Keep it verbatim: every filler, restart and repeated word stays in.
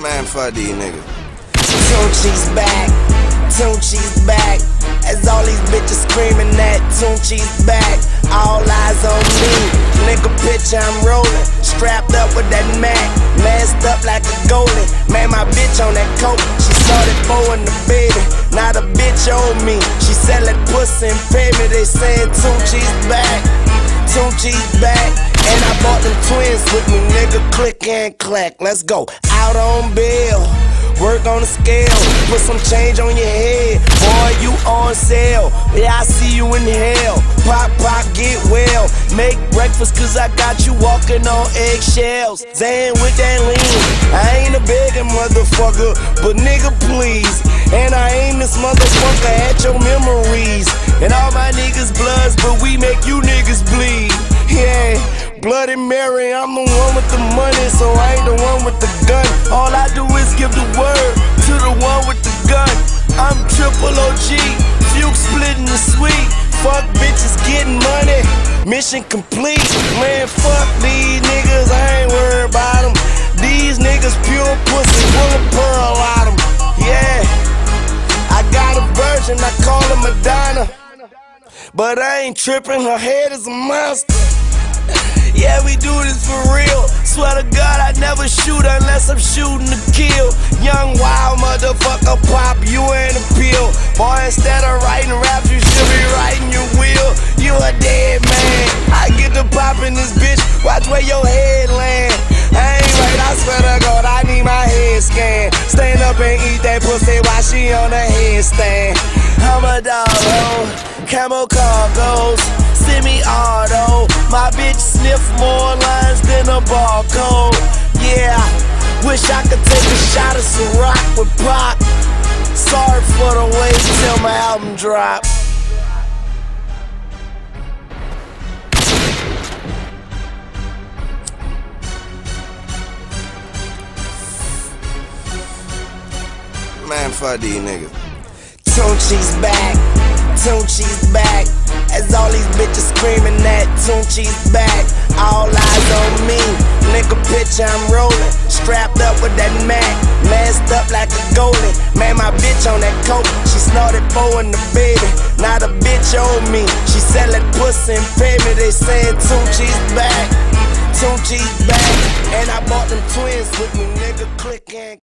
Man, fuck these niggas. Tunechi's back, Tunechi's back. As all these bitches screaming that Tunechi's back. All eyes on me, nigga pitch I'm rolling. Strapped up with that Mac, masked up like a goalie. Man, my bitch on that coke, she started blowing the baby. Now the bitch owe me, she selling pussy and pay me. They saying Tunechi's back, Tunechi's back. And I bought them twins with me, nigga, click and clack. Let's go, out on bail, work on the scale, put some change on your head, boy, you on sale. Yeah, I see you in hell. Pop, pop, get well. Make breakfast cause I got you walking on eggshells. Zan with that lean. I ain't a begging motherfucker, but nigga please. And I aim this motherfucker at your memories. And all my niggas bloods, but we make you niggas bleed. Yeah, Bloody Mary, I'm the one with the money, so I ain't the one with the gun. All I do is give the word to the one with the gun. I'm triple O G, Fuke splitting the sweet. Fuck bitches getting money, mission complete. Man, fuck these niggas, I ain't worried about them. These niggas pure pussy, full of pearl out them. Yeah, I got a virgin, I call her Madonna, but I ain't tripping, her head is a monster. Yeah, we do this for real. Swear to God, I never shoot unless I'm shooting to kill. Young wild motherfucker, pop, you ain't a pill. Boy, instead of writing raps, you should be writing your will. You a dead man. I get to popping this bitch, watch where your head land. I ain't right, I swear to God, I need my head scanned. Stand up and eat that pussy while she on the headstand. I'm a dog, oh, camo cargoes, semi-auto. My bitch sniff more lines than a barcode. Yeah, wish I could take a shot of Ciroc with Pac. Sorry for the wait till my album drop. Man, fuck these niggas. Tunechi's back, Tunechi's back. As all these bitches screaming that Tunechi's back. All eyes on me, nigga pitch I'm rolling. Strapped up with that Mac, masked up like a goalie. Man, my bitch on that coke, she snorted four in the baby. Now the bitch owe me, she selling pussy and pay me. They saying Tunechi's back, Tunechi's back. And I bought them twins with me, nigga, click and